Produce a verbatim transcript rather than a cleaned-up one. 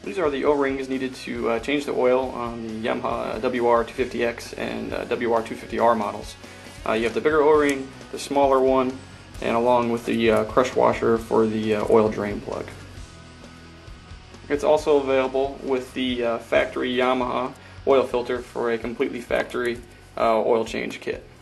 These are the O-rings needed to uh, change the oil on the Yamaha W R two fifty X and uh, W R two fifty R models. Uh, you have the bigger O-ring, the smaller one, and along with the uh, crush washer for the uh, oil drain plug. It's also available with the uh, factory Yamaha oil filter for a completely factory uh, oil change kit.